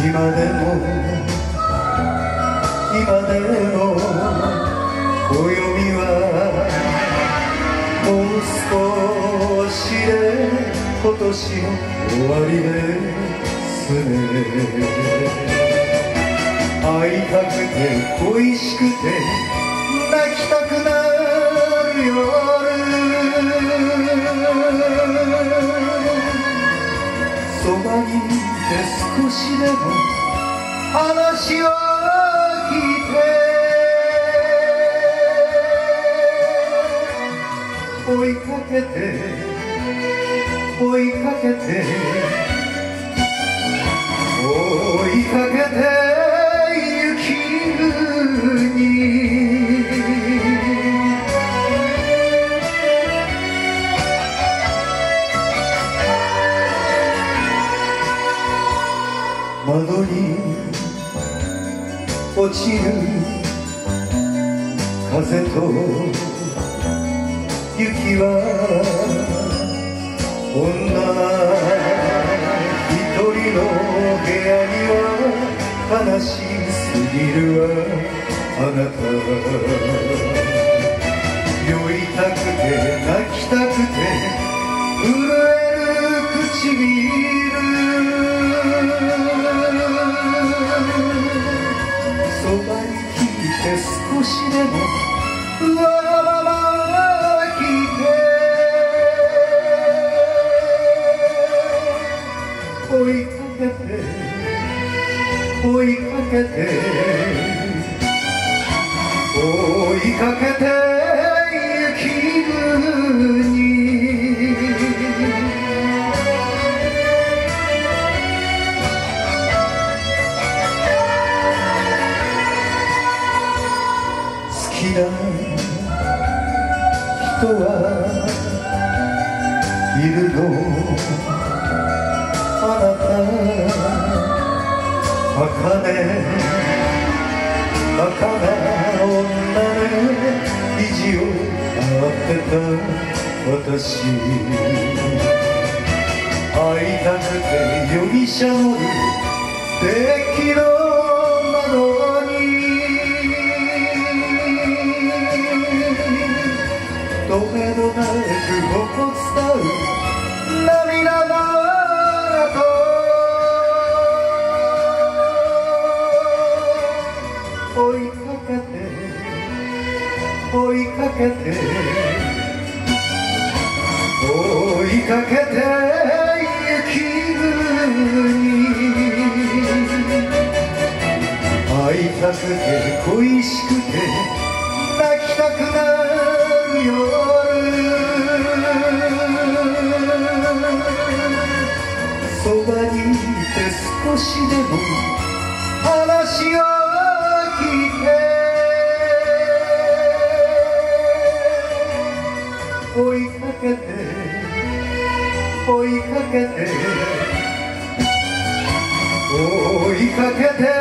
今でも暦はもう少しで今年終わりですね。会いたくて恋しくて泣きたくなる夜、そばにいて少しでも話を聞いて、追いかけて追いかけて追いかけて窓に落ちる風と雪は女一人の部屋には悲しすぎるわあなた。酔いたくて泣きたくて震える唇、そばにいて少しでもわがまま聞いて、追いかけて追いかけて追いかけて雪国、好きな人はいるのあなた。儚女で意地を張ってた私、会いたくて夜汽車乗るデッキの窓にどめどなくぼこ伝う涙の追いかけて追いかけて追いかけて雪国、会いたくて恋しくて泣きたくなる夜、そばにいて少しでも話を追いかけて追いかけて追いかけて